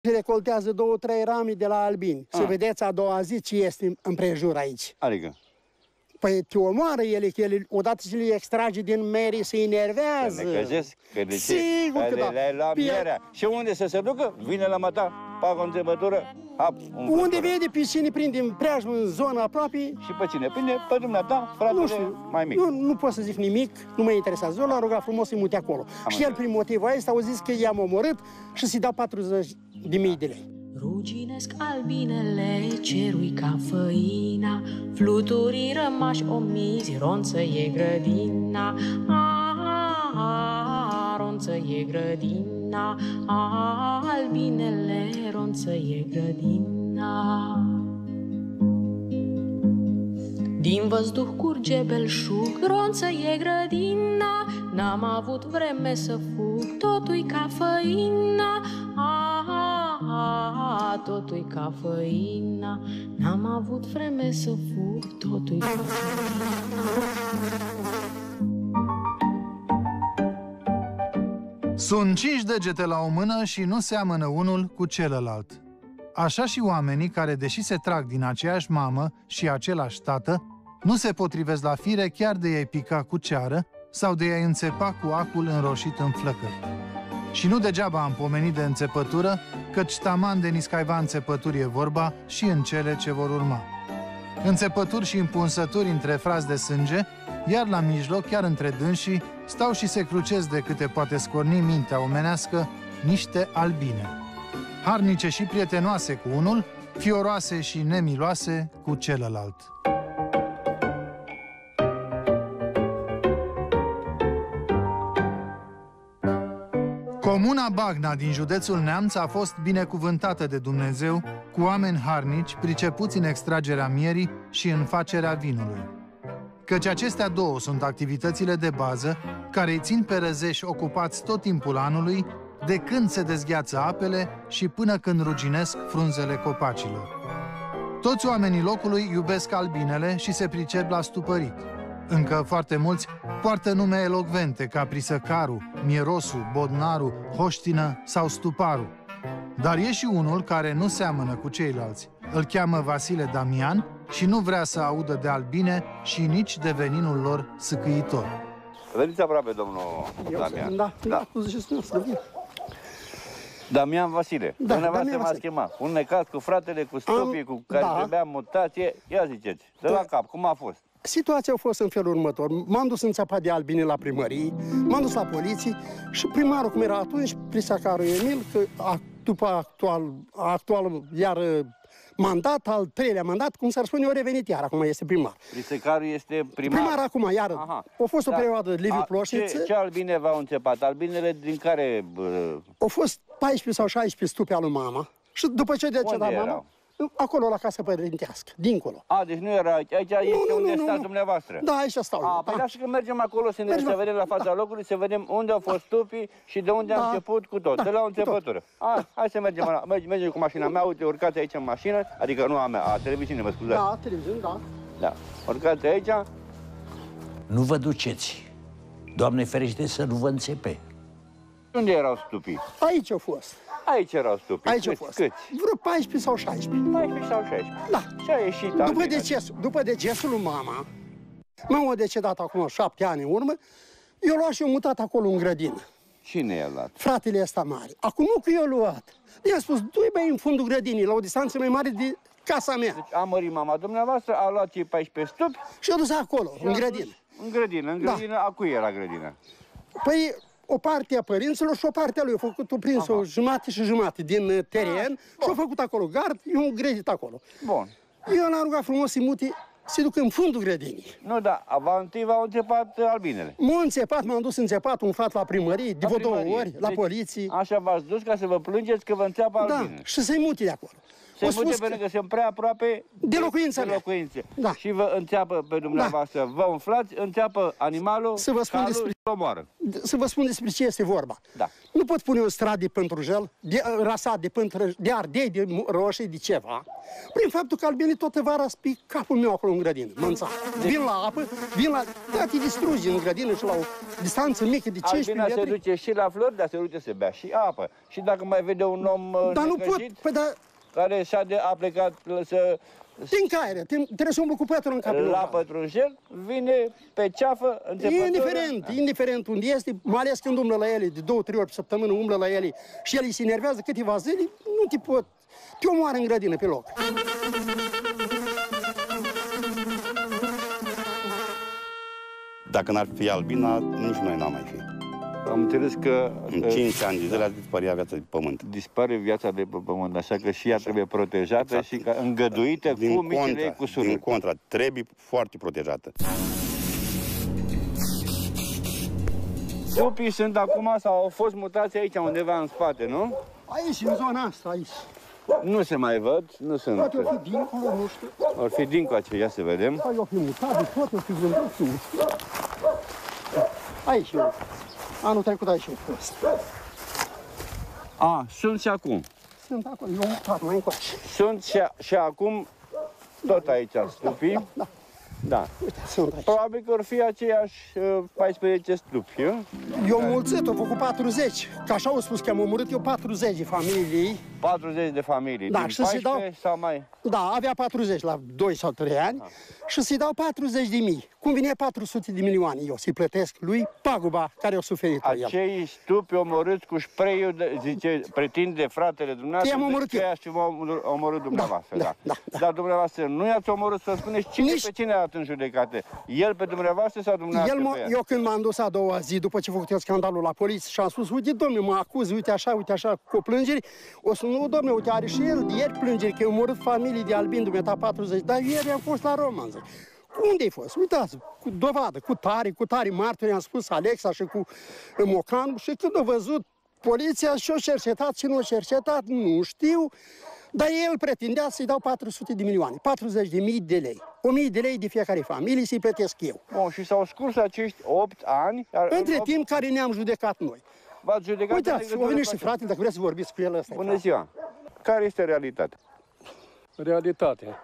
recoltează 2-3 rame de la albini. Să vedeți a doua zi ce este împrejur aici. Adică? Păi te omoară ele, că ele, odată ce le extrage din mere, se enervează. Se necăjesc? Că de ce? Sigur că da. Le-ai luat mierea. Și unde să se ducă? Vine la măta, fac o înțepătură, unde vede pe cine prinde în preajmă, în zona aproape. Și pe cine? Prinde pe dumneata, fratele mai mic. Nu pot să zic nimic, nu mă interesează. Eu l-am rugat frumos să-i mute acolo. Și el, prin motivul ăsta, au zis că i-am omorât și să-i dau 40.000 de lei. Ruginesc albinele, cerui ca făina, fluturii rămași omizi, ronță e grădina, ronță e grădina, albinele, ronță e grădina. Din văzduh curge belșug, ronță e grădina, n-am avut vreme să fug, totul-i ca făina, totul-i ca făina, n-am avut vreme să fug, totul-i ca făina. Sunt 5 degete la o mână și nu seamănă unul cu celălalt. Așa și oamenii care, deși se trag din aceeași mamă și același tată, nu se potrivesc la fire chiar de i-ai pica cu ceară sau de i-ai înțepa cu acul înroșit în flăcări. Și nu degeaba am pomenit de înțepătură, căci taman de niscaiva înțepături e vorba și în cele ce vor urma. Înțepături și împunsături între frați de sânge, iar la mijloc, chiar între dânsii, stau și se crucesc de câte poate scorni mintea omenească niște albine. Harnice și prietenoase cu unul, fioroase și nemiloase cu celălalt. Comuna Bagna din județul Neamț a fost binecuvântată de Dumnezeu cu oameni harnici, pricepuți în extragerea mierii și în facerea vinului. Căci acestea două sunt activitățile de bază care îi țin pe răzeși ocupați tot timpul anului, de când se dezgheață apele și până când ruginesc frunzele copacilor. Toți oamenii locului iubesc albinele și se pricep la stupărit. Încă foarte mulți poartă nume elocvente ca Prisăcaru, Mierosu, Bodnaru, Hoștină sau Stuparu. Dar e și unul care nu seamănă cu ceilalți. Îl cheamă Vasile Damian și nu vrea să audă de albine și nici de veninul lor sâcâitor. Veniți aproape, domnul Damian. Da, cum ziceți dumneavoastră. Damian Vasile. Da, dumneavoastră m-a chemat. Un necaz cu fratele, cu stupii, cu care trebuia mutație. Ia ziceți, de la cap, cum a fost? Situația a fost în felul următor. M-am dus în țapa de albine la primărie, m-am dus la poliție și primarul, cum era atunci, Prisacaru Emil, că după actual iar mandat, al treilea mandat, cum s-ar spune, o revenit iar, acum este primar. Prisacaru este primar? Primar acum, iar. A fost o perioadă Liviu Ploșniță. Ce albine v-au înțepat? Albinele din care... Au fost 14 sau 16 stupe al lui mama. Și după ce decedat mama... Acolo, la casă părintească, dincolo. Deci nu era aici, este unde stați dumneavoastră. Da, aici stau. Păi lasă că mergem acolo să vedem la fața locului, să vedem unde au fost stupii și de unde am început cu tot. De la o începătură. Hai să mergem cu mașina mea, uite, urcați aici în mașină, adică nu a mea, a televiziunii, mă scuzați. Da, televiziune, da. Urcați aici. Nu vă duceți. Doamne ferește să nu vă înțepe. Unde erau stupii? Aici au fost. Aici erau stupii. Aici au fost. Câți? Vreo 14 sau 16. 14 sau 16. Da. Și a ieșit După decesul lui mama, mama a decedat acum 7 ani în urmă, eu luat și eu mutat acolo în grădină. Cine i-a luat? Fratele ăsta mare. Acum nu că eu luat. I-am spus, du-i băi în fundul grădinii, la o distanță mai mare de casa mea. Deci a mărit mama dumneavoastră, a luat cei 14 stupi și a dus acolo, în grădină. În grădină, a cui era grădina? Păi, o parte a părinților și o parte a lui. A făcut-o prins o jumate și jumate din teren și a făcut acolo gard, eu am grădit acolo. Bun. Eu l-am rugat frumos să-i mute, să duc în fundul grădinii. Nu, da, întâi v-au înțepat albinele. M-a înțepat, m-am dus înțepat un frat la primărie, de vreo 2 ori, la poliție. Așa v-ați dus ca să vă plângeți că vă înțeapă albinele. Da, și să-i mute de acolo. Se mute pentru că sunt prea aproape de locuințele. Da. Și vă înțeapă pe dumneavoastră, vă umflați, înțeapă animalul, calul și omoară. Să vă spun despre ce este vorba. Da. Nu pot pune un strat de pântrujel, rasat de ardei, de roșii, de ceva, prin faptul că albinii tot va raspi capul meu acolo în grădină, mânța. Vin la apă, da, te distrugi în grădină și la o distanță mică de 15 metri. Albina se duce și la flori, dar se duce să bea și apă. Și dacă mai vede un om dar nu pot, care a plecat să... Din caire, trebuie să umblu cu pătură în capul la pătrunjel, vine pe ceafă, înțepătură. Indiferent unde este, mai ales când umblă la ele, de 2-3 ori pe săptămână umblă la ele și ele se enervează câteva zile, nu te pot, te omoară în grădină pe loc. Dacă n-ar fi albina, nici noi n-am mai fi. Am înțeles că... În 5 ani de zile a dispărea viața de pământ. Dispare viața de pe pământ, așa că și ea trebuie protejată exact. Și îngăduită cu micile cusururi. Din contra, trebuie foarte protejată. Stupii sunt acum sau au fost mutați aici undeva în spate, nu? Aici, în zona asta, aici. Nu se mai văd, nu sunt. Poate o fi dincolo, nu știu. Or fi dincolo, ia să vedem. Poate o fi mutat, poate o fi vândut, nu știu. Aici eu. Anul trecut aici au fost. Sunt și acum. Sunt acolo, eu am mutat mai încoace. Sunt și acum tot aici stupii. Da. Uite, sunt aici. Probabil că or fi aceiași 14 stupi, Eu am mulțit, au făcut 40. Că așa au spus că am omorât eu 40 de familii. 40 de familii, da, din și 14 sau mai? Da, avea 40 la 2 sau 3 ani și să-i dau 40.000. Cum vine 400 de milioane, eu să-i plătesc lui paguba care o suferit el. Acei stupi omorâți cu spray-ul, zice, pretinde fratele dumneavoastră, i-am omorât eu. Și v-a omorât dumneavoastră, da. Dar dumneavoastră nu i-ați omorât, să spuneți cine pe cine a dat în judecată? El pe dumneavoastră sau dumneavoastră pe el? Eu când m-am dus a doua zi, după ce a făcut eu scandalul la poliție și am spus, uite, domnule, mă acuz, uite așa, cu plângeri, o să nu, domnule, uite, are și el ieri plângeri, că i-a omorât familii de albini, dumneata 40, dar ieri am fost la Roma, zic. Unde ai fost? Uitați, cu dovadă, cu tare martori, am spus Alexa și cu Mocanu și când a văzut poliția și-o cercetat și nu-o cercetat, nu știu, dar el pretindea să-i dau 400 de milioane, 40.000 de lei. 1.000 de lei de fiecare familie să-i plătesc eu. Bun, și s-au scurs acești 8 ani. Între timp care ne-am judecat noi. V-ați judecat? Uitați, o venit și fratele, dacă vreți să vorbiți cu el ăsta. Bună ziua! Care este realitatea? Realitatea.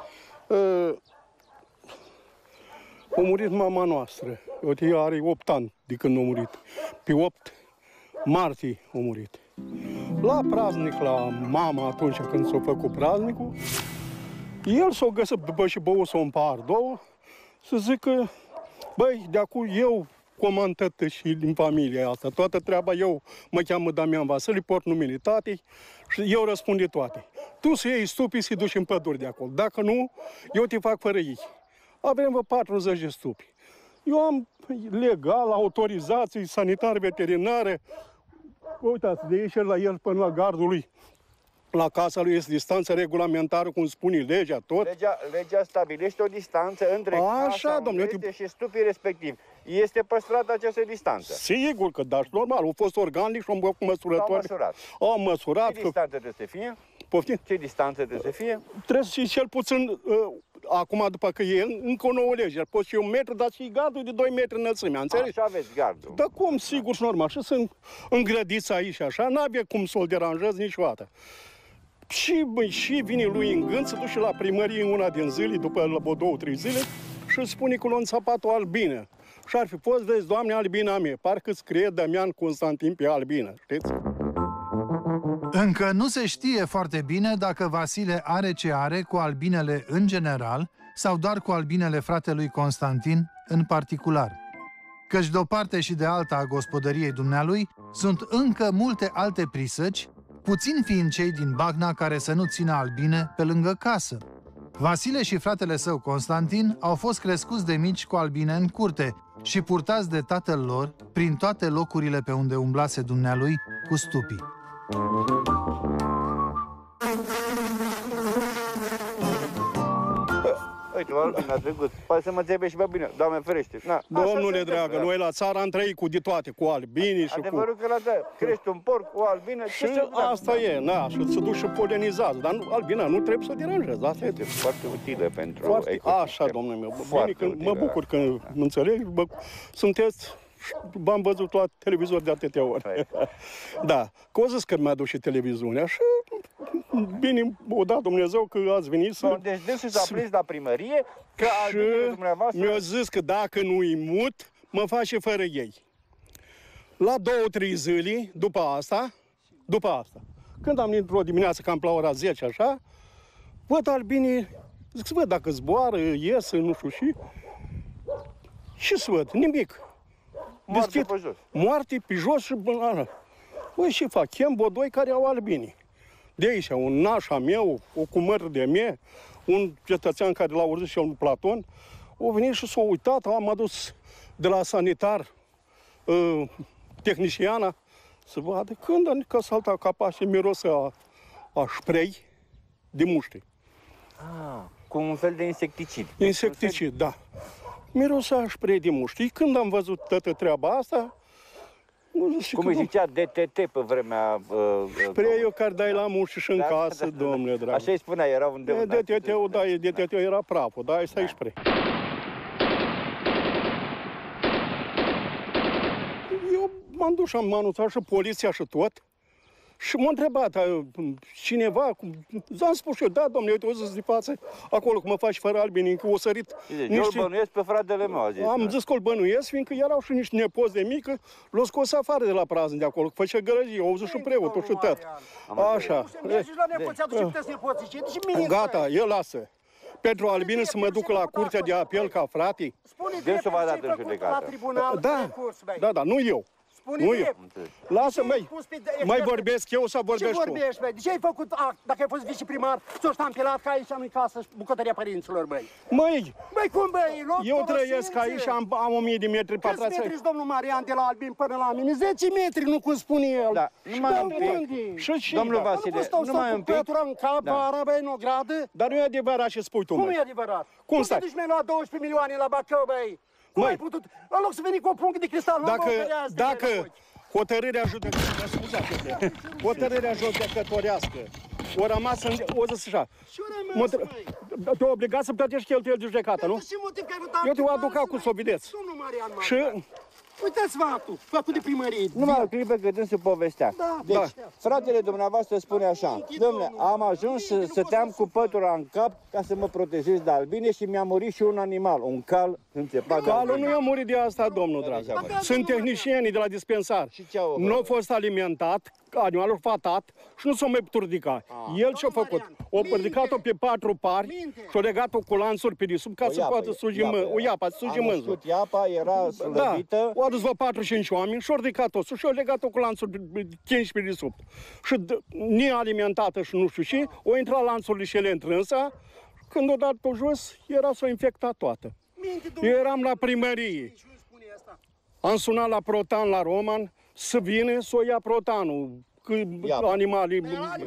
A murit mama noastră. Uite, ea are 8 ani de când a murit. Pe 8 martie a murit. La praznic, la mama atunci când s-a făcut praznicul, el s-a găsit după și băut s-o împar două, să zică, băi, de acum eu comand tătă și din familia asta. Toată treaba eu mă cheamă Damian Vasile, port numele tatei și eu răspund de toate. Tu să iei stupii să-i duci în păduri de acolo. Dacă nu, eu te fac fără ei. Avem vă 40 de stupi. Eu am legal, autorizații sanitare, veterinare. Uitați, de aici la el până la gardul lui. La casa lui este distanță regulamentară, cum spune legea, tot. Legea stabilește o distanță între casa unde este și stupii respectiv. Este păstrată această distanță. Sigur că, dar normal, au fost organic și au măsurători. Au măsurat. Ce distanță trebuie să fie? Poftim? Ce distanță trebuie să fie? Trebuie să fie cel puțin, acum după că e încă o nouă lege, poți fi 1 metru, dar și gardul de 2 metri înălțimea, înțelegi? Așa aveți gardul. Dar cum, sigur și normal, și sunt îngrădiți aici așa, n-avea cum să-l deranjezi niciodată. Și vine lui în gând să duce la primărie în una din zile, după 2-3 zile, și spune că l-a înțapat o albină. Și ar fi fost, vezi, Doamne, albina mea, parcă scrie Damian Constantin pe albină, știți? Încă nu se știe foarte bine dacă Vasile are ce are cu albinele în general sau doar cu albinele fratelui Constantin în particular. Căci de o parte și de alta a gospodăriei dumnealui sunt încă multe alte prisăci, puțin fiind cei din Bagna care să nu țină albine pe lângă casă. Vasile și fratele său Constantin au fost crescuți de mici cu albine în curte și purtați de tatăl lor prin toate locurile pe unde umblase dumnealui cu stupii. Uite, vă albine a trecut. Poate să mă înțelege și pe bine, Doamne ferește. Domnule dragă, noi la țară am trăit cu de toate, cu albinii și cu... Adevărul că la crești un porc, o albină... Și asta e, și se duc și polenizează, dar albina nu trebuie să deranjeze, asta e. Foarte utilă pentru ecosistem. Așa, domnule meu, bine, mă bucur că mă înțeleg, sunteți... V-am văzut la televizor de atâtea ori. Da, că o zis că mi-a dus și televiziunea și bine, o da Dumnezeu că ați venit să... Deci dânsul s-a prins la primărie că albinele dumneavoastră... mi-a zis că dacă nu-i mut, mă face fără ei. La 2-3 zile, după asta, când am intrat o dimineață cam la ora 10, așa, văd albinii, zic să văd dacă zboară, ies, nu știu și să văd, nimic. Moarte pe jos. Moarte pe jos și... Păi și fac? Chem bodoi care au albini. De aici, un nașa meu, o cumăr de mie, un cetățean care l-a auzit și el, Platon, au venit și s-au uitat, am adus de la sanitar tehniciana să vadă când că salta capa și miros a spray de muște. Cu un fel de insecticid. Insecticid, da. Mirosea spray de muști. Când am văzut toată treaba asta... Cum îi zicea DTT pe vremea... Spray-ul care dai la muști și în casă, domnule drag. Așa îi spunea, era undeva... DTT-ul, da, DTT-ul era praful, da, ăsta e spray. Eu m-am dus și am anunțat și poliția și tot. Și m-a întrebat cineva, am spus și eu, da, domnule, uite, o zis de față, acolo, cum mă faci fără albini, că o sărit niște... Eu îl bănuiesc pe fratele meu, a zis. Am zis că îl bănuiesc, fiindcă erau și niște nepoți de mică, l-au scos afară de la praznic de acolo, că făcea gărăgie, au zis și preotul și tot. Așa. Gata, el lasă. Pentru albine să mă duc la curtea de apel ca frate. Dânsul v-a dat în judecată. Da, nu eu. Nu eu. Lasă, mai vorbesc eu sau vorbești tu? Ce vorbești, băi? De ce ai făcut act, dacă ai fost viceprimar, ți-o ștampelat ca aici în casă bucătăria părinților, băi? Măi, cum, băi? Eu trăiesc aici, am 1000 de metri pătrați. Câți metri, domnul Marian, de la Albin până la mine? 10 metri, nu cum spune el. Da, numai un pic. Domnul Vasile, numai un pic. În cap, vara, băi, în o gradă. Dar nu e adevărat ce spui tu, măi. Cum e adevărat? Cum stai? Cum te duci, mi-ai luat 12 milioane la Bacău, băi? Cum ai putut? În loc să veni cu o punct de cristal, dacă hotărârea judecătorească o rămas în... O zis așa. Te-a obligat să plătești cheltuieli de judecată, nu? Eu te-o aduc acum să o vedeți. Și... Uitați-vă actul, făcut de primărie. Numai o clipă că dânsul povestea. Deci, fratele dumneavoastră spune așa, dom'le, am ajuns să stăteam cu pătura în cap ca să mă protejez de albine și mi-a murit și un animal, un cal înțepat de albine. Calul nu i-a murit de asta, domnul drag. Sunt tehnicienii de la dispensar. Nu a fost alimentat, animalul fatat și nu s-a mai putut ridica. El ce-a făcut? O ridicat-o pe 4 pari și a legat-o cu lanțuri pe desubt ca să poată suji mânzul. Iapa era slăbită. O adus vreo 4-5 oameni și-au ridicat-o sus și au legat-o cu lanțuri 15 pe desubt. Și nealimentată și nu știu ce, o intrat lanțurile și ele întrânsa, când o dat pe jos, era s-o infectat toată. Eu eram la primărie. Am sunat la Protan, la Roman, să vină să o ia Protanul. Animalii...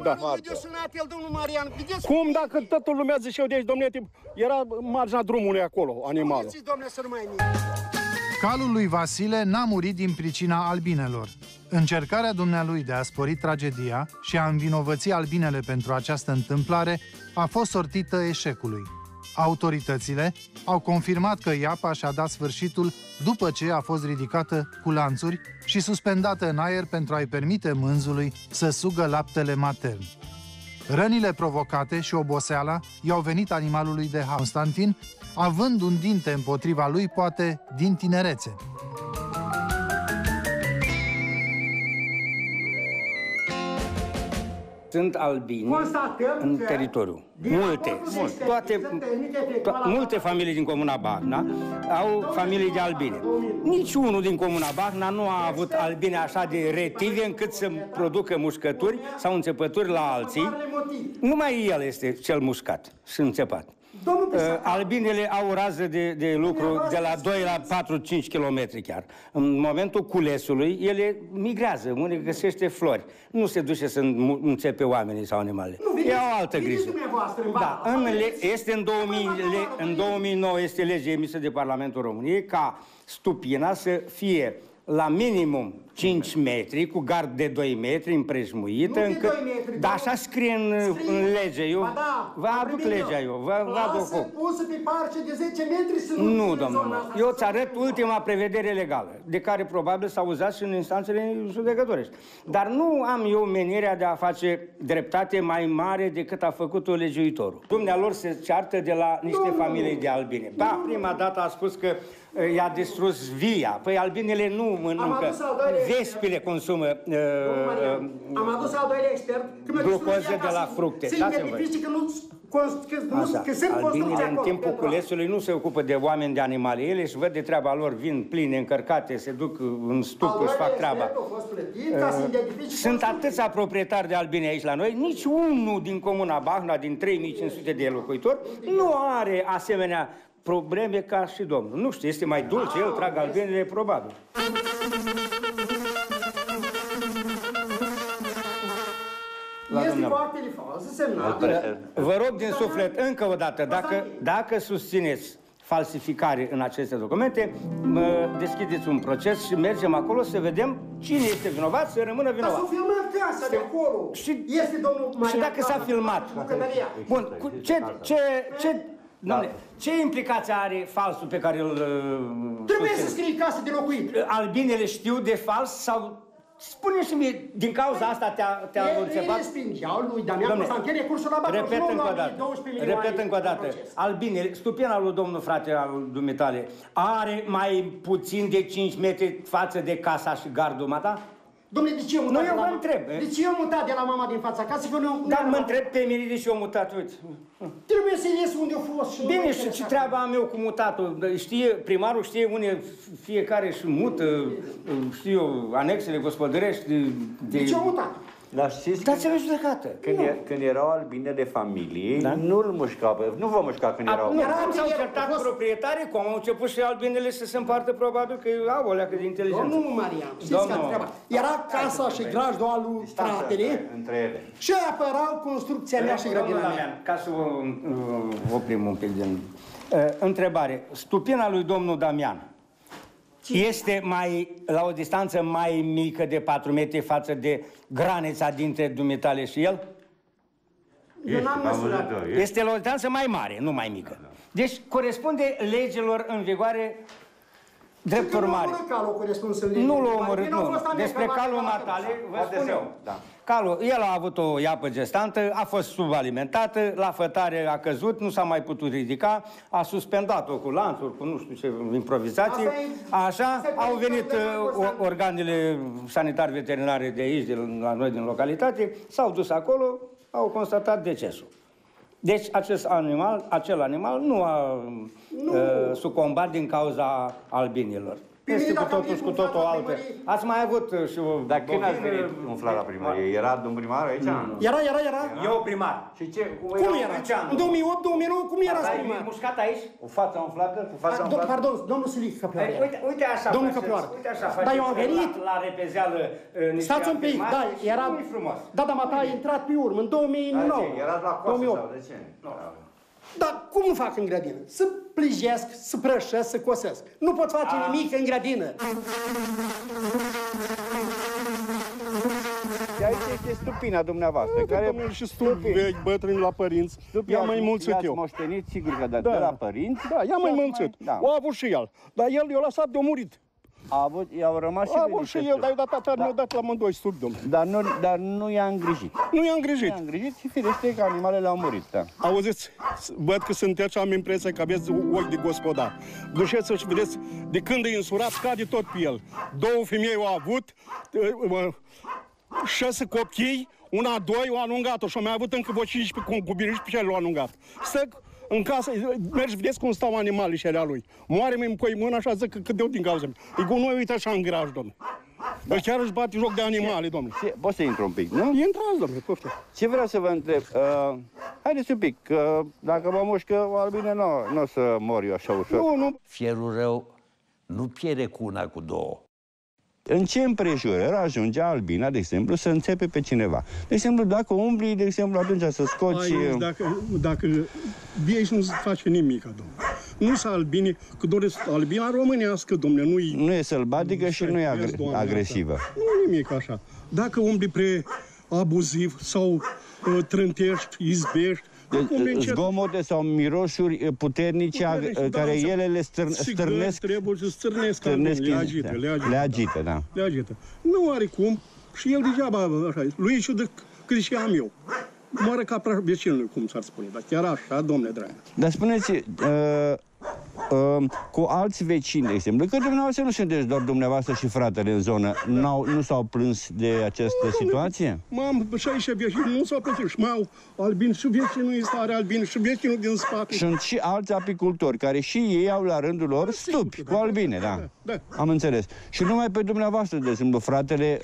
Cum dacă toată lumea zice de aici, domnule, era marginea drumului acolo, animalul. Calul lui Vasile n-a murit din pricina albinelor. Încercarea dumnealui de a spori tragedia și a învinovăți albinele pentru această întâmplare a fost sortită eșecului. Autoritățile au confirmat că iapa și-a dat sfârșitul după ce a fost ridicată cu lanțuri și suspendată în aer pentru a-i permite mânzului să sugă laptele matern. Rănile provocate și oboseala i-au venit animalului de Constantin, având un dinte împotriva lui, poate, din tinerețe. Sunt albini în teritoriu. Multe familii din Comuna Bacna au familii de albine. Niciunul din Comuna Bacna nu a avut albine așa de retive încât să producă mușcături sau înțepături la alții. Numai el este cel mușcat și înțepat. Albinele au o rază de lucru de la 2 la 4-5 km chiar. În momentul culesului, ele migrează, unde găsește flori. Nu se duce să înțepe oamenii sau animalele. E o altă grijă. Da, în 2009 este lege emisă de Parlamentul României ca stupina să fie la minimum 5 metri, cu gard de 2 metri, împrejmuită, încât... Da, așa scrie în lege, eu vă aduc legea, eu vă aduc. Pusă pe parce de 10 metri să nu, domnule, eu îți arăt ultima prevedere legală, de care probabil s-a uzat și în instanțele judecătorești. Dar nu am eu menirea de a face dreptate mai mare decât a făcut-o legiuitorul. Dumnealor se ceartă de la niște familii de albine. Da, prima dată a spus că i-a distrus via. Păi albinele nu mănâncă. Vespile consumă am adus al doilea expert glucoză de la fructe. Albinele în timpul culesului nu se ocupă de oameni, de animale. Ele își văd de treaba lor, vin pline, încărcate, se duc în stup, își fac treaba. Sunt atâția proprietari de albine aici la noi, nici unul din comuna Bahna, din 3500 de locuitori, nu are asemenea probleme ca și domnul. Nu știu, este mai dulce, el trag albinele, probabil. Este foarte semnat. Vă rog din suflet, încă o dată, dacă susțineți falsificare în aceste documente, deschideți un proces și mergem acolo să vedem cine este vinovat, să rămână vinovat. Dar s-a filmat casa de acolo. Este domnul Marian. Și dacă s-a filmat. Bun, ce implicație are falsul pe care îl... Trebuie să scrii casă de locuit. Albinele știu de fals sau... Spune-și mie, din cauza asta te-a înțepat? Ele spingeau lui Damian Constantin recursul la Bacău. Repet încă o dată. Albinele, stupina lui domnul frate al dumitale, are mai puțin de 5 metri față de casa și gardul mata? Dom'le, de ce eu mutat de la mama? De ce eu mutat de la mama din fața casei? Dar mă întreb pe mine de ce eu mutat, uite. Trebuie să ies unde a fost. Bine, și ce treaba am eu cu mutatul? Primarul știe unde fiecare își mută, știu, anexele gospodărești. De ce au mutat? Dar știți dați-vă judecată. Când erau albine de familie, nu-l mușca, nu vă mușca când erau. Acum s-au certat proprietarii, cum au început și albinele să se împartă, probabil că au o leacă de inteligență. Domnul Marian, știți care treaba? Era casa și grajdul al lui fratele și apărau construcția mea și grădina mea. Ca să vă oprim un pic din... Întrebare. Stupina lui domnul Damian este la o distanță mai mică de 4 metri față de granița dintre dumitale și el? Eu n-am măsurat. Este la o distanță mai mare, nu mai mică. Deci corespunde legilor în vigoare drept urmare. Nu l-a omorât, nu. Despre calul matale vă spun eu. Calul, el a avut o iapă gestantă, a fost subalimentată, la fătare a căzut, nu s-a mai putut ridica, a suspendat-o cu lanțuri, cu nu știu ce improvizații. Așa, au venit organele sanitar-veterinare de aici, de la noi din localitate, s-au dus acolo, au constatat decesul. Deci acel animal nu a sucombat din cauza albinilor. Este cu totul altă. Ați mai avut și o... Dar când ați venit umflat la primărie? Era domnul primar aici? Era. Eu primar. Și ce? Cum era? În 2008-2009, cum era primar? Ai mușcat aici? Cu fața umflată? Cu fața umflată? Pardon, domnul Silic Căprioară. Uite așa domnul Căprioară. Dar eu am venit... La repezeală niște stați un pic, da, era... frumos. Da, dar mata a intrat pe urmă, în 2009. Erați la coasă sau de ce? Dar cum nu fac în grădină? Să plijesc, să prășesc, să cosesc. Nu pot face nimic în grădină. Și aici este stupina dumneavoastră, care... Domnul și stupi vechi, bătrâni la părinți. I-am mai mulțit eu. Moștenit, sigur că de la părinți. Da, i-am mai mulțit. O a avut și el. Dar el i-a lăsat de-a murit. I-au rămas și avut și el, dar i-a dat tatăl, mi-a dat la amândoi stupi, domnule. Dar nu i-a îngrijit. Nu i-a îngrijit. I-a îngrijit și firește că animalele au murit, da. Auziți, văd că sunteți, am impresia că aveți ochi de gospodar. Duceți și vedeți, de când e însurat, cade tot pe el. 2 femei au avut, 6 copii, una, 2 au alungat-o și au mai avut încă vreo 15 concubini și pe cele l-au alungat. Stă în casă, mergi, vedeți cum stau animalele și alea lui. Moare-mi în coi mână, așa zic că cât de din cauza mea. E cu noi, uite așa în graj, domnule. Dar chiar își bate joc de animale, domnule. Poți să intru un pic, nu? Intrați, domnule, poftă. Ce vreau să vă întreb? haideți un pic, că dacă mă mușcă o albine, nu o să mor eu așa ușor. Nu. Fierul rău nu pierde cu una, cu două. În ce împrejurări ajunge albina, de exemplu, să înțepe pe cineva? De exemplu, dacă umbli, de exemplu, atunci să scoți... Dacă de aici nu se face nimic, domnule. Nu să albine, că doresc albina românească, domnule, nu e sălbatică și nu e agresivă. Nu nimic așa. Dacă umbli pre abuziv sau trântești, izbești, zgomote sau mirosuri puternice care ele le stârnesc. Trebuie să stârnesc, le agită, da. Le agită. Nu are cum și el degeaba așa, lui și de cât și am eu. Moară ca vecinului, cum s-ar spune, dar chiar așa, domnule dragă. Dar spuneți, cu alți vecini, de exemplu, că dumneavoastră nu sunteți doar dumneavoastră și fratele în zonă, nu s-au plâns de această situație? M-am 16 vecini, nu s-au plâns și m-au albin și vecinul este are albin și vecinul din spate. Sunt și alți apicultori care și ei au la rândul lor stupi cu albine, da. Am înțeles. Și numai pe dumneavoastră, de exemplu, fratele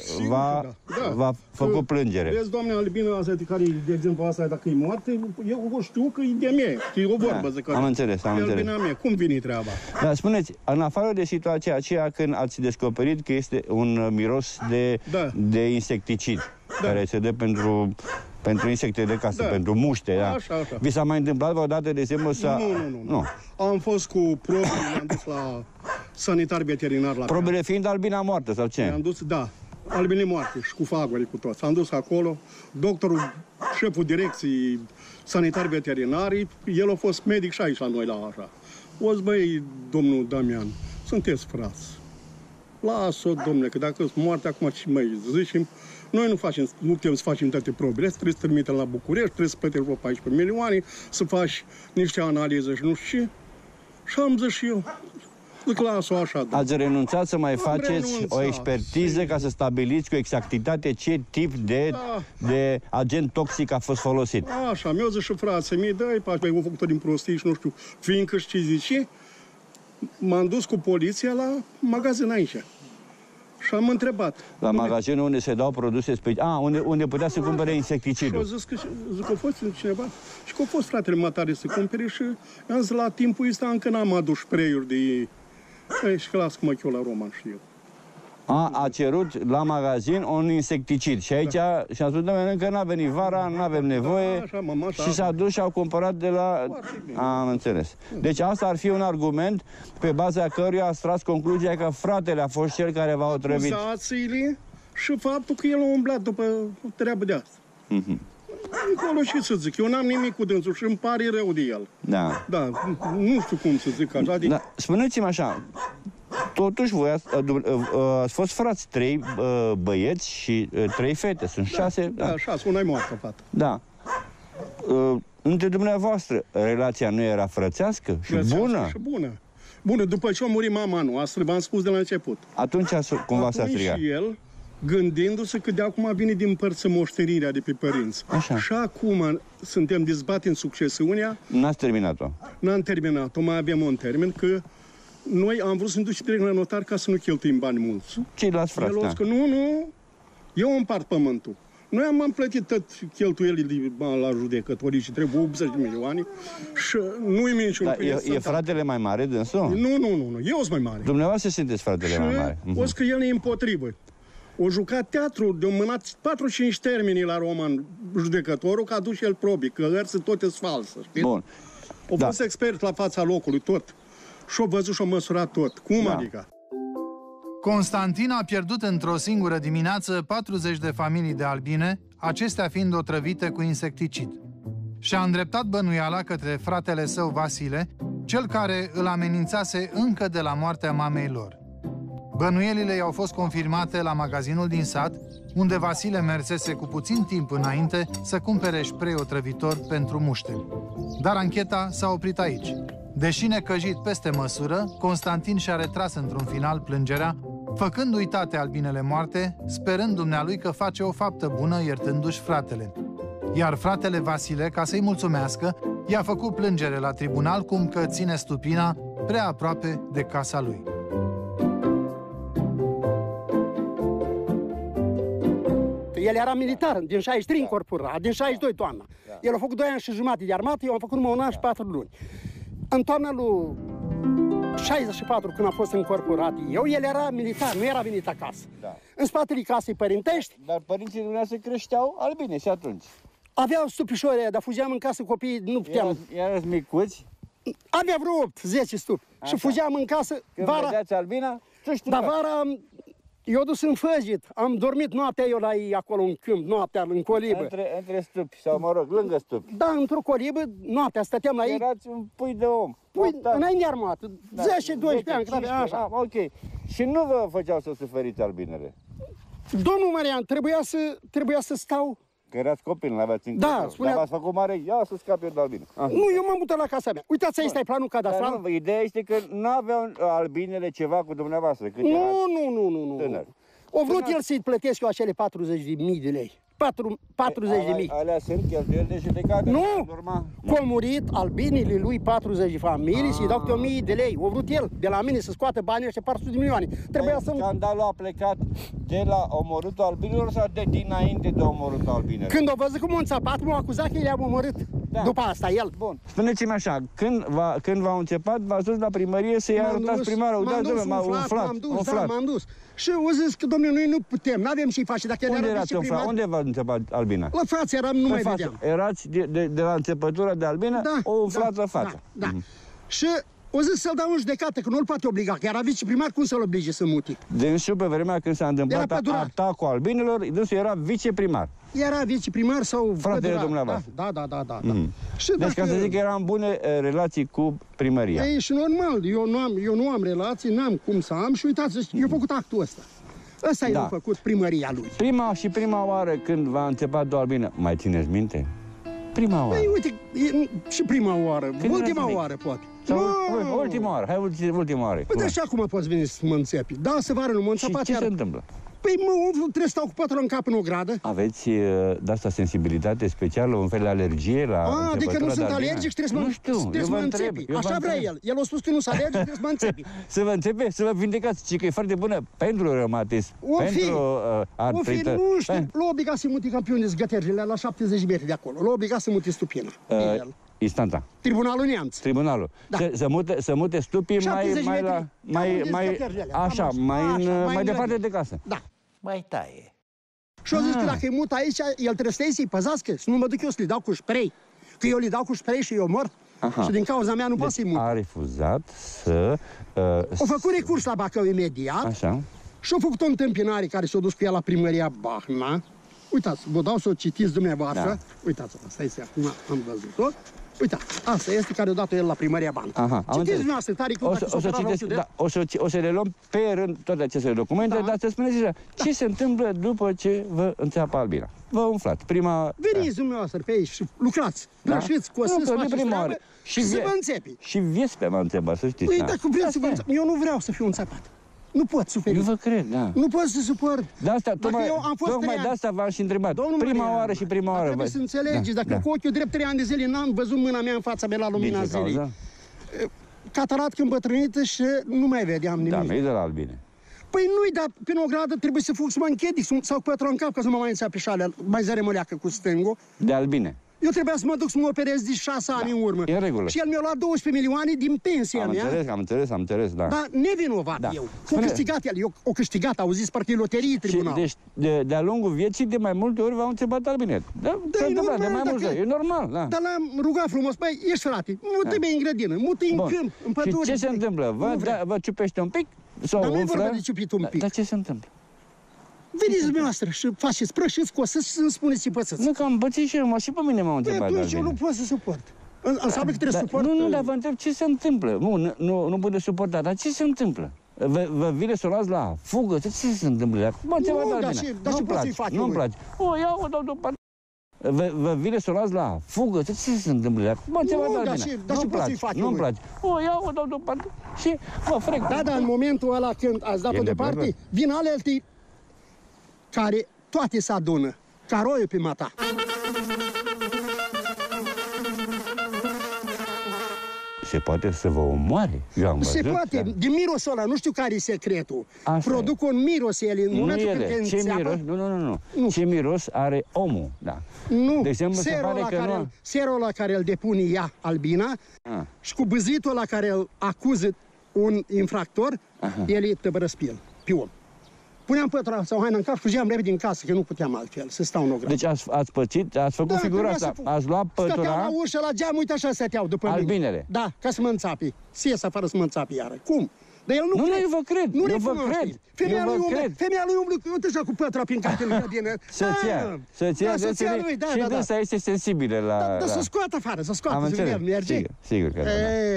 v-a făcut plângere. Vezi, doamne, albina asta care, de exemplu, asta dacă e moarte, eu știu că e de mie, știi, o vorbă, zic. Am înțeles, am înțeles. Cum vine treaba? Dar spuneți, în afară de situația aceea când ați descoperit că este un miros de insecticid, care se dă pentru insecte de casă, pentru muște, Așa. Vi s-a mai întâmplat vreodată, de exemplu, să... Nu. Am fost cu probe, am dus la sanitar veterinar la probele fiind albina moartă, sau ce? Am dus, albine moarte și cu faguri cu toți. Am dus acolo, doctorul, șeful direcției sanitar veterinarii, el a fost medic și aici la noi, la așa. O zis, băi, domnul Damian, sunteți frați. Lasă-o, domnule, că dacă sunt moarte acum și mai zicem, noi nu putem să facem toate probele, trebuie să trimitem la București, trebuie să plătești vreo 14 milioane, să faci niște analize și nu știu ce. Și am zis și eu, zic, lasă-o așa, domnule. Ați renunțat să mai faceți o expertiză ca să stabiliți cu exactitate ce tip de agent toxic a fost folosit? Așa, mi-au zis și frații mei, dă-i, pași, au făcut-o din prostii și nu știu, fiindcă și ce zice, m-am dus cu poliția la magazin aici. Și am întrebat. La magazinul unde se dau produse speciale, unde putea să cumpere insecticidul. Și zic că a fost cineva și că a fost fratele matare să cumpere și am zis, la timpul ăsta încă n-am adus spray-uri de... Și că las cum eu la Roman și eu. A cerut la magazin un insecticid și aici și-a spus, doamne, încă n-a venit vara, nu avem nevoie și s-a dus și au cumpărat de la... Am înțeles. Deci asta ar fi un argument pe baza căruia ați tras concluzia că fratele a fost cel care v-a otrăvit. Acuzațiile și faptul că el a umblat după o treabă de asta. Acolo și să zic, eu n-am nimic cu dânsul și îmi pare rău de el. Da. Da, nu știu cum să zic așa. Da, spuneți-mi așa, totuși voi ați fost frați, 3 băieți și 3 fete, sunt 6? Da, 6, una e moartă, fată. Da. Între dumneavoastră, relația nu era frățească și bună? Și bună. Bună, după ce a murit mama noastră, v-am spus de la început. Atunci cumva s-a strigat. Și el, gândindu-se că de acum vine din părți moștenirea de pe părinți. Așa. Și acum suntem dezbate în succesiunea. N-ați terminat-o? N-am terminat-o, mai avem un termen, că noi am vrut să ne ducem direct la notar ca să nu cheltuim bani mulți. Ceilalți frați, el a zis că nu, eu împart pământul. Noi am plătit tot cheltuielile la judecătorii și trebuie 80 de milioane și nu-i minciun. E fratele mai mare dânsul? Nu, eu sunt mai mare. Dumneavoastră sunteți fratele mai mare. O să că el e împotrivă. O jucat teatru, de-o mânat 4-5 termenii la Roman judecătorul, că aduce el probe, că hărți toate sunt falsă, știți? Bun. O fost expert la fața locului, tot. Și-o văzut și-o măsurat tot. Cum adică? Constantin a pierdut într-o singură dimineață 40 de familii de albine, acestea fiind otrăvite cu insecticid. Și-a îndreptat bănuiala către fratele său Vasile, cel care îl amenințase încă de la moartea mamei lor. Bănuielile i-au fost confirmate la magazinul din sat, unde Vasile mersese cu puțin timp înainte să cumpere spray otrăvitor pentru muște. Dar ancheta s-a oprit aici. Deși necăjit peste măsură, Constantin și-a retras într-un final plângerea, făcând uitate albinele moarte, sperând dumnealui că face o faptă bună iertându-și fratele. Iar fratele Vasile, ca să-i mulțumească, i-a făcut plângere la tribunal cum că ține stupina prea aproape de casa lui. El era militar, din 63 încorporat, din 62 toamna. El a făcut 2 ani și jumătate de armată, eu am făcut numai 1 an și 4 luni. În toamna lui 64, când a fost încorporat eu, el era militar, nu era venit acasă. În spatele casei părintești. Dar părinții dumneavoastră creșteau albine și atunci. Aveau stupișori, dar fugeam în casă copiii, nu puteam. Erați micuți? Avea vreo 8-10 stupi. Și fugeam în casă. Când vara, vedeați albina, dar vara eu dus în Făgit. Am dormit noaptea eu la ei acolo în câmp, noaptea în colibă. Între stupi sau, mă rog, lângă stupi. Da, într-o colibă, noaptea stăteam la ei. Erați un pui de om. Pui, înainte de armată, 10-12 ani, cred, așa. Ok. Și nu vă făceau să suferiți albinele? Domnul Marian, trebuia să stau. Că erați copil, nu aveați încă. Da, spunea... Dar v-ați făcut mare, ia să scapi eu de albine. Nu, eu m-am mutat la casa mea. Uitați, aici e planul cadastral. Ideea este că nu aveau albinele ceva cu dumneavoastră. Nu. O vrut el să-i plătesc eu acele 40.000 de lei. 40.000. Alea sunt cheltuieli de judecată? Nu! Că-au murit albinile lui 40 de familii și-i dau câte 1.000 de lei. O vrut el de la mine să scoată banii ăștia 400 de milioane. Trebuia să... Scandalul a plecat de la omorâtul albinelor sau de dinainte de omorâtul albinelor? Când o văzut cum un țapat, m-a acuzat că le-am omorât. Da. După asta, el. Bun. Spuneți-mi așa, când v-au înțepat, v-ați dus la primărie să-i arătați primarul. M-am dus. Și au zis că, domnule, noi nu putem, n-avem ce-i face. Dacă unde erați înflat? Unde v-ați înțepat albina? La față eram, nu mai vedeam. Erați de la înțepătura de albină, o umflați la față. Da. Și o zis să-l dau în judecată, că nu-l poate obliga, că era viceprimar, cum să-l oblige să muti? Dânsul, pe vremea când s-a întâmplat atacul albinelor, dânsul era viceprimar. Era viceprimar sau fratele dumneavoastră? Da. Și deci ca să zic că era în bune relații cu primăria. E și normal, eu nu am relații, n-am cum să am și uitați, eu am făcut actul ăsta. Ăsta i-a făcut primăria lui. Prima oară când v-a înțepat de o albină, mai țineți minte? Prima oară. Uite, și prima oară, ultima oară poate. Ultima oară, hai ultima oară. Păi de așa cum poți veni să mă înțepi? Da, să vară nu mă înțepat. Și ce se întâmplă? Păi trebuie să stau cu pătura în cap în ogradă. Aveți de-asta sensibilitate specială, un fel de alergie la adică nu sunt alergic, trebuie să mă înțepi. Așa vrea el. El a spus că nu sunt alergic, trebuie să mă înțepi. Să vă înțepe, să vă vindecați, ci că e foarte bună pentru reumatism, pentru artrită. Nu știu, l-a obligat să muti campionii zgăterile la 70 metri de acolo. L-a obligat să muti stupina. Instanta. Tribunalul Neamț. Tribunalul. Da. Să mute stupii mai departe de casă. Da. Mai taie. Și eu zic că dacă îi mut aici, el trebuie să-i păzească, să nu mă duc eu să-i dau cu spray. Că eu le dau cu spray și eu mor. Și din cauza mea nu pot să-i mut. A refuzat să... O făcut recurs la Bacău imediat. Așa. Și-a făcut o întâmpinare care s-a dus cu ea la primăria Bahna. Uitați, vă dau să o citiți dumneavoastră. Da. Uitați, asta este acum, am văzut-o. Uitați, asta este care a dat-o el la primăria Bahna. Citiți dumneavoastră, tare cum o să le luăm pe rând toate aceste documente, dar să spuneți așa, ce se întâmplă după ce vă înțeapă albina? Vă umflați, veniți dumneavoastră pe aici și lucrați, brășiți, cosiți, faceți treabă și să vă înțepi. Și Vespe m-a întrebat, să știți. Păi dacă vreți să vă înțepi, eu nu vreau să fiu înțepat. Nu pot suferi. Eu vă cred, da. Nu pot să suport. De asta, tocmai de asta v-am și întrebat. Prima oară și prima oară. Trebuie să înțelegeți. Dacă eu cu ochiul drept 3 ani de zile n-am văzut mâna mea în fața mea la lumina zilei. Catarat îmbătrânită și nu mai vedeam nimic. Da, nu-i de la albine. Păi nu-i, dar pe o gradă trebuie să fug să mă închedic sau pătru în cap ca să mă mai înțeapă și alea, mai zăremăleacă cu stângul. De albine. Eu trebuia să mă duc să mă operez de 6 ani în urmă. E în regulă. Și el mi-a luat 12 milioane din pensia mea. Am înțeles, da. Dar nevinovat eu. O câștigat el, o câștigat, au zis parcă e loterie tribunal. Deci de-a lungul vieții de mai multe ori v-au întrebat albinet. Da, e normal, de mai multe ori, e normal, da. Dar l-am rugat frumos, băi, ești frate, mută-mi în grădină, mută-i în câmp, în pădure. Și ce se întâmplă? Vă ciupește un pic? Dar nu-i vorba de ciupit un pic. Dar ce se întâmplă? Veniți dumneavoastră și faceți prășiți, cosiți și îmi spuneți ce pățăți. Nu, că am bățit și eu, și pe mine m-au întrebat. Atunci eu nu pot să suport. Înseamnă că trebuie să suport. Nu, dar vă întreb ce se întâmplă. Nu puteți suporta, dar ce se întâmplă? Vă vine să o luați la fugă? Ce se întâmplă? Dar ce pot să-i fac eu? Nu-mi place. O dau deoparte. Vă vine să o luați la fugă? Ce se întâmplă? Dar ce pot să-i fac eu? Nu-mi place. O dau deoparte și mă frec. Da, dar în momentul ăla când ați dat-o deoparte, vin alții care toate se adună, ca roiul pe mata. se poate să vă omoare. Eu am văzut, se poate, da. din mirosul ăla, nu știu care e secretul. Așa produc un miros ele, în momentul ele. când te Ce miros? Nu. Ce miros are omul, da. Nu, de exemplu, se pare că serul la care îl depune ea, Albina, și cu băzitul la care îl acuză un infractor, el îi tăbărăspie pe om. Puneam pătura sau haina în cap și fugeam repede în casă, că nu puteam altfel, să stau în o grabă. Deci ați pățit, ați făcut figura asta, ați luat pătura... Stăteau la ușă, la geam, uite așa stăteau după albinele. mine. Da, ca să mă înțapi. Se ies afară să mă înțapi iară. Cum? Dar el nu cred. Nu, eu vă cred, nu eu vă cred. Femeia lui umblă, uite așa cu pătura prin cap în grădină. Să-ți ia dățile și dânsa este sensibilă la... Dar să scoată afară, să scoată, să vedem, merge? Sigur că da.